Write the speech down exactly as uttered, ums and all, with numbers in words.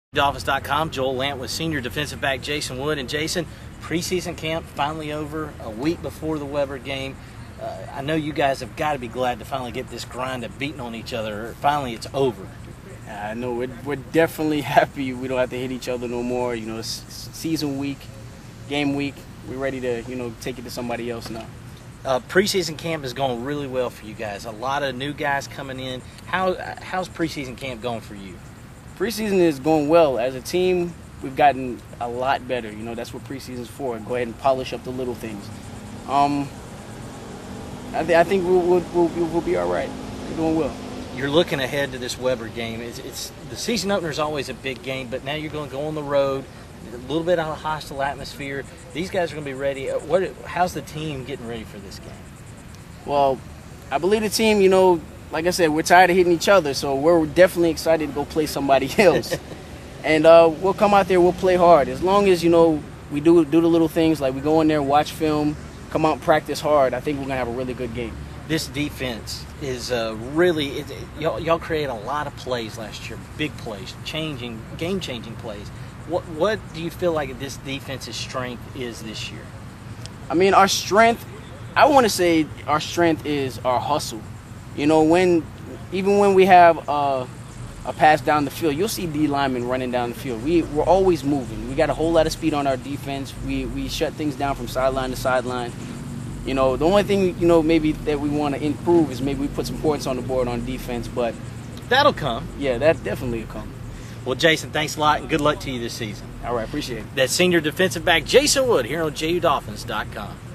Dolphins dot com, Joel Lant with senior defensive back Jason Wood. And Jason, preseason camp finally over a week before the Weber game. Uh, I know you guys have got to be glad to finally get this grind of beating on each other. Finally, it's over. I know we're, we're definitely happy we don't have to hit each other no more. You know, it's season week, game week. We're ready to, you know, take it to somebody else now. Uh, preseason camp is going really well for you guys. A lot of new guys coming in. How how's preseason camp going for you? Preseason is going well. As a team, we've gotten a lot better. You know, that's what preseason's for. Go ahead and polish up the little things. Um, I, th I think we'll, we'll, we'll, we'll be all right. We're doing well. You're looking ahead to this Weber game. It's, it's the season opener is always a big game, but now you're going to go on the road, a little bit of a hostile atmosphere. These guys are going to be ready. What? How's the team getting ready for this game? Well, I believe the team, you know, like I said, we're tired of hitting each other, so we're definitely excited to go play somebody else. and uh, we'll come out there, we'll play hard. As long as, you know, we do do the little things, like we go in there, watch film, come out and practice hard, I think we're going to have a really good game. This defense is uh, really, it, it, y'all created a lot of plays last year, big plays, changing, game-changing plays. What, what do you feel like this defense's strength is this year? I mean, our strength, I want to say our strength is our hustle. You know, when even when we have uh, a pass down the field, you'll see D linemen running down the field. We, we're always moving. We got a whole lot of speed on our defense. We, we shut things down from sideline to sideline. You know, the only thing, you know, maybe that we want to improve is maybe we put some points on the board on defense. But that'll come. Yeah, that definitely will come. Well, Jason, thanks a lot, and good luck to you this season. All right, appreciate it. That's senior defensive back Jason Wood here on J U Dolphins dot com.